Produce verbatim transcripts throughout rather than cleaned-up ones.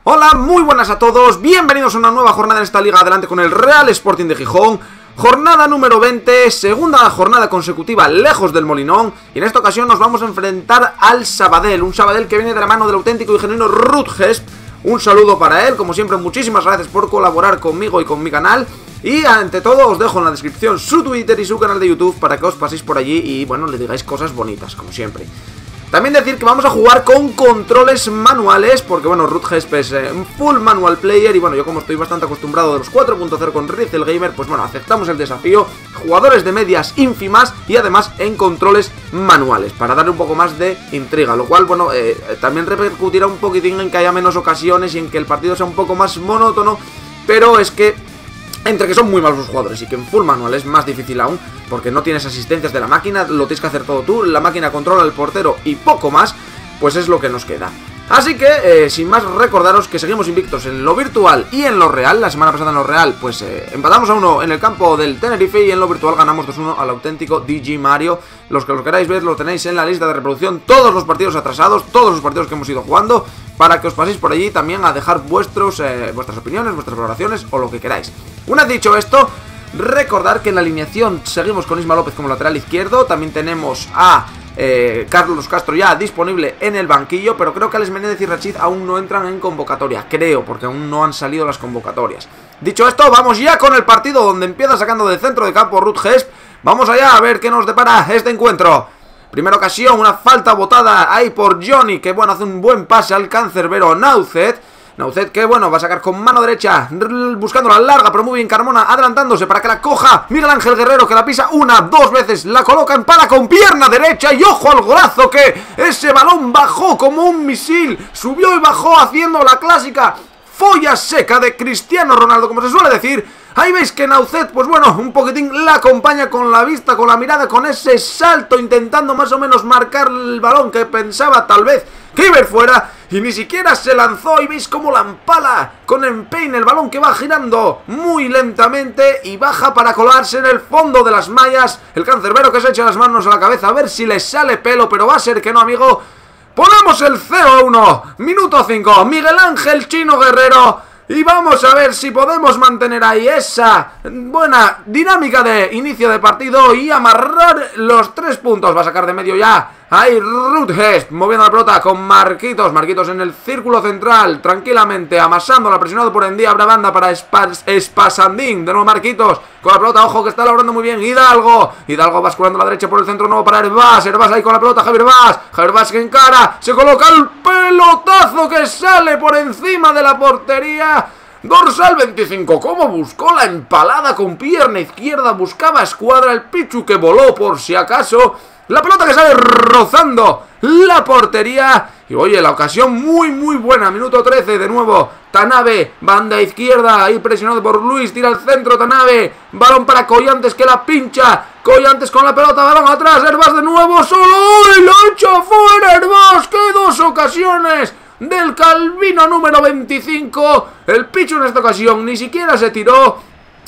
Hola, muy buenas a todos, bienvenidos a una nueva jornada en esta liga, adelante con el Real Sporting de Gijón. Jornada número veinte, segunda jornada consecutiva lejos del Molinón. Y en esta ocasión nos vamos a enfrentar al Sabadell, un Sabadell que viene de la mano del auténtico y genuino Ruud Gest. Un saludo para él, como siempre muchísimas gracias por colaborar conmigo y con mi canal. Y ante todo os dejo en la descripción su Twitter y su canal de YouTube para que os paséis por allí y bueno, le digáis cosas bonitas, como siempre. También decir que vamos a jugar con controles manuales, porque bueno, Ruud Gest es eh, full manual player y bueno, yo como estoy bastante acostumbrado de los cuatro punto cero con Rizel Gamer, pues bueno, aceptamos el desafío. Jugadores de medias ínfimas y además en controles manuales, para darle un poco más de intriga, lo cual bueno, eh, también repercutirá un poquitín en que haya menos ocasiones y en que el partido sea un poco más monótono, pero es que entre que son muy malos los jugadores y que en full manual es más difícil aún, porque no tienes asistencias de la máquina, lo tienes que hacer todo tú, la máquina controla al portero y poco más, pues es lo que nos queda. Así que, eh, sin más, recordaros que seguimos invictos en lo virtual y en lo real. La semana pasada en lo real, pues eh, empatamos a uno en el campo del Tenerife y en lo virtual ganamos dos uno al auténtico D G Mario. Los que lo queráis ver lo tenéis en la lista de reproducción, todos los partidos atrasados, todos los partidos que hemos ido jugando, para que os paséis por allí también a dejar vuestros, eh, vuestras opiniones, vuestras valoraciones o lo que queráis. Una vez dicho esto, recordar que en la alineación seguimos con Isma López como lateral izquierdo, también tenemos a Eh, Carlos Castro ya disponible en el banquillo, pero creo que Alex Menéndez y Rachid aún no entran en convocatoria, creo, porque aún no han salido las convocatorias. Dicho esto, vamos ya con el partido donde empieza sacando del centro de campo Ruud Gest. Vamos allá a ver qué nos depara este encuentro. Primera ocasión, una falta botada ahí por Johnny, que bueno, hace un buen pase al cancerbero Naucet. Naucet que bueno, va a sacar con mano derecha, buscando la larga, pero muy bien Carmona, adelantándose para que la coja Miguel Ángel Guerrero, que la pisa una, dos veces, la coloca en para con pierna derecha y ojo al golazo, que ese balón bajó como un misil, subió y bajó haciendo la clásica folla seca de Cristiano Ronaldo, como se suele decir. Ahí veis que Naucet, pues bueno, un poquitín la acompaña con la vista, con la mirada, con ese salto, intentando más o menos marcar el balón que pensaba tal vez que iba fuera, y ni siquiera se lanzó, y veis cómo la empala con empeine el balón que va girando muy lentamente y baja para colarse en el fondo de las mallas. El cancerbero que se echa las manos a la cabeza a ver si le sale pelo, pero va a ser que no, amigo. Ponemos el cero a uno, minuto cinco, Miguel Ángel Chino Guerrero. Y vamos a ver si podemos mantener ahí esa buena dinámica de inicio de partido y amarrar los tres puntos. Va a sacar de medio ya ahí Ruud Gest, moviendo la pelota con Marquitos. Marquitos en el círculo central, tranquilamente, amasándola, presionado por Endía, abre banda para Espasandín. De nuevo Marquitos con la pelota, ojo que está labrando muy bien Hidalgo. Hidalgo basculando a la derecha por el centro nuevo para Hervás. Hervás ahí con la pelota, Javier Hervás. Javier Hervás que encara, se coloca el pelotazo que sale por encima de la portería. Dorsal veinticinco, como buscó la empalada con pierna izquierda, buscaba escuadra, el Pichu que voló por si acaso. La pelota que sale rozando la portería. Y oye, la ocasión muy muy buena. Minuto trece, de nuevo Tanabe, banda izquierda, ahí presionado por Luis, tira al centro Tanabe, balón para Collantes que la pincha. Collantes con la pelota, balón atrás, Hervás de nuevo solo. ¡Uy, lo echa fuera Hervás! ¡Qué dos ocasiones del Calvino número veinticinco! El Pichu en esta ocasión ni siquiera se tiró.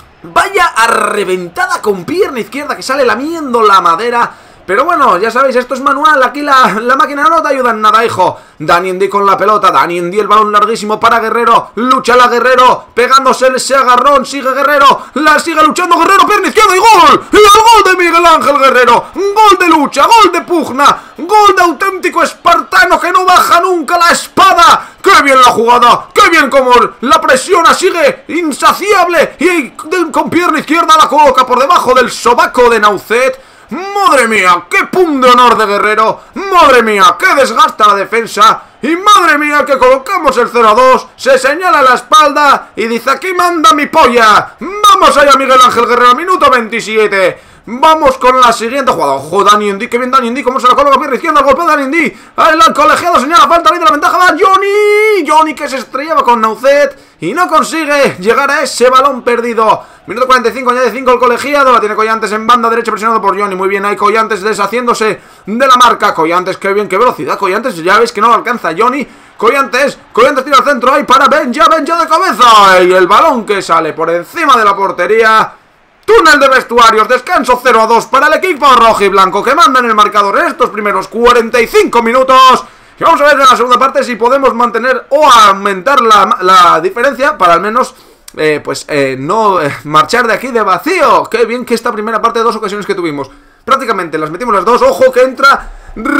Vaya arreventada con pierna izquierda que sale lamiendo la madera. Pero bueno, ya sabéis, esto es manual, aquí la, la máquina no te ayuda en nada, hijo. Dani Endí con la pelota, Dani Endí, el balón larguísimo para Guerrero, lucha la Guerrero, pegándose ese agarrón, sigue Guerrero, la sigue luchando Guerrero, pierna izquierda y gol. Y el gol de Miguel Ángel Guerrero, gol de lucha, gol de pugna, gol de auténtico espartano que no baja nunca la espada. ¡Qué bien la jugada! ¡Qué bien como la presiona! Sigue insaciable y con pierna izquierda la coloca por debajo del sobaco de Naucet. ¡Madre mía! ¡Qué punto de honor de Guerrero! ¡Madre mía! ¡Qué desgasta la defensa! Y madre mía que colocamos el cero a dos. Se señala la espalda y dice: aquí manda mi polla. Vamos allá Miguel Ángel Guerrero, minuto veintisiete. Vamos con la siguiente jugada. Ojo, Dani Endí, que bien Dani Endí, cómo se la coloca pierna izquierda, el golpe de Dani Endí. El colegiado señala falta, ahí de la ventaja va Johnny. Johnny que se estrellaba con Naucet y no consigue llegar a ese balón perdido. Minuto cuarenta y cinco, añade cinco el colegiado, la tiene Collantes en banda derecha presionado por Johnny. Muy bien ahí Collantes deshaciéndose de la marca. Collantes, qué bien, qué velocidad Collantes, ya veis que no lo alcanza Johnny. Collantes, Collantes tira al centro ahí para Benja, Benja de cabeza. Y el balón que sale por encima de la portería. Túnel de vestuarios, descanso cero a dos para el equipo rojo y blanco que manda en el marcador en estos primeros cuarenta y cinco minutos. Y vamos a ver en la segunda parte si podemos mantener o aumentar la, la diferencia para al menos... Eh, pues eh, no eh, marchar de aquí de vacío. Qué bien que esta primera parte de dos ocasiones que tuvimos prácticamente las metimos las dos. Ojo que entra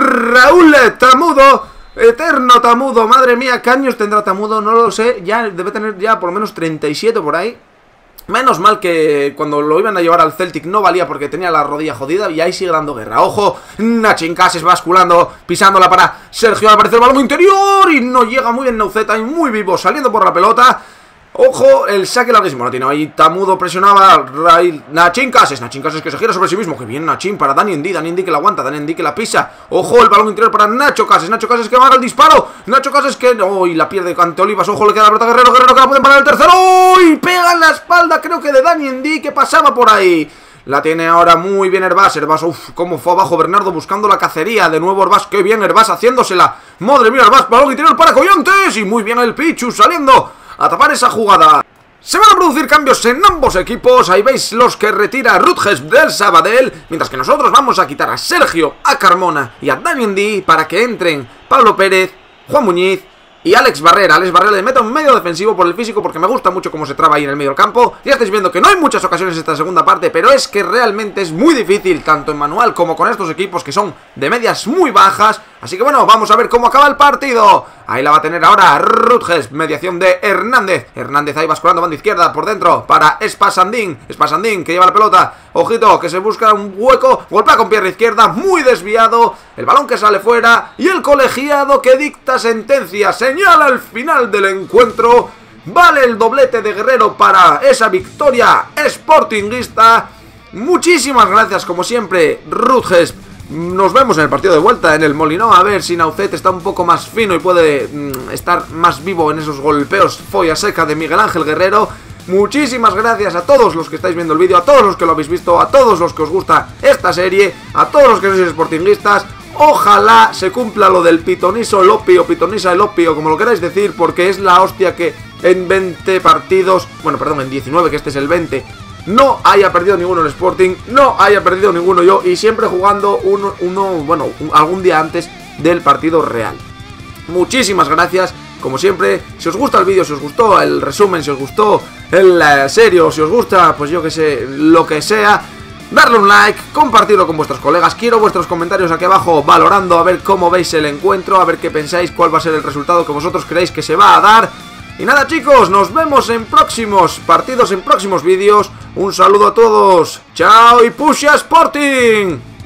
Raúl Tamudo, eterno Tamudo. Madre mía, ¿qué años tendrá Tamudo? No lo sé, ya debe tener ya por lo menos treinta y siete por ahí. Menos mal que cuando lo iban a llevar al Celtic no valía porque tenía la rodilla jodida y ahí sigue dando guerra. Ojo, Nachin Cases basculando, pisándola para Sergio, al parecer el balón interior y no llega muy bien Nauceta y muy vivo saliendo por la pelota. Ojo, el saque larguísimo, lo tiene ahí Tamudo, presionaba Rail, Nachin Cases, Nachin Cases que se gira sobre sí mismo, que bien Nachin para Dani Endi, Dani Endi que la aguanta, Dani Endi que la pisa. Ojo, el balón interior para Nacho Cases, Nacho Cases que va al disparo, Nacho Cases que, oh, y la pierde ante Olivas. Ojo, le queda la pelota a Guerrero, Guerrero que la pueden parar el tercero, oh, y pega en la espalda, creo que de Dani Endi que pasaba por ahí. La tiene ahora muy bien Hervás, Hervás, uff, cómo fue abajo Bernardo buscando la cacería. De nuevo Hervás, qué bien Hervás haciéndosela. Madre mía, Hervás, balón interior para Collantes y muy bien el Pichu saliendo a tapar esa jugada. Se van a producir cambios en ambos equipos. Ahí veis los que retira Rutges del Sabadell, mientras que nosotros vamos a quitar a Sergio, a Carmona y a Dani Endi para que entren Pablo Pérez, Juan Muñiz y Alex Barrera. Alex Barrera le meto un medio defensivo por el físico porque me gusta mucho cómo se traba ahí en el medio del campo. Ya estáis viendo que no hay muchas ocasiones en esta segunda parte, pero es que realmente es muy difícil, tanto en manual como con estos equipos que son de medias muy bajas. Así que bueno, vamos a ver cómo acaba el partido. Ahí la va a tener ahora Rutges, mediación de Hernández. Hernández ahí basculando, banda izquierda por dentro para Espasandín. Espasandín que lleva la pelota. Ojito, que se busca un hueco. Golpea con pierna izquierda, muy desviado. El balón que sale fuera. Y el colegiado que dicta sentencia. Señala el final del encuentro. Vale el doblete de Guerrero para esa victoria sportinguista. Muchísimas gracias, como siempre, Rutges. Nos vemos en el partido de vuelta en el Molinón. A ver si Naucet está un poco más fino y puede mmm, estar más vivo en esos golpeos folla seca de Miguel Ángel Guerrero. Muchísimas gracias a todos los que estáis viendo el vídeo, a todos los que lo habéis visto, a todos los que os gusta esta serie, a todos los que sois sportinguistas. Ojalá se cumpla lo del pitoniso el opio, pitonisa el opio, como lo queráis decir, porque es la hostia que en veinte partidos, bueno, perdón, en diecinueve, que este es el veinte, no haya perdido ninguno el Sporting, no haya perdido ninguno yo, y siempre jugando uno, uno bueno, un, algún día antes del partido real. Muchísimas gracias, como siempre. Si os gusta el vídeo, si os gustó el resumen, si os gustó el uh, serio, si os gusta, pues yo que sé, lo que sea, darle un like, compartirlo con vuestros colegas. Quiero vuestros comentarios aquí abajo valorando a ver cómo veis el encuentro, a ver qué pensáis, cuál va a ser el resultado que vosotros creéis que se va a dar. Y nada, chicos, nos vemos en próximos partidos, en próximos vídeos. Un saludo a todos. Chao y Push Sporting.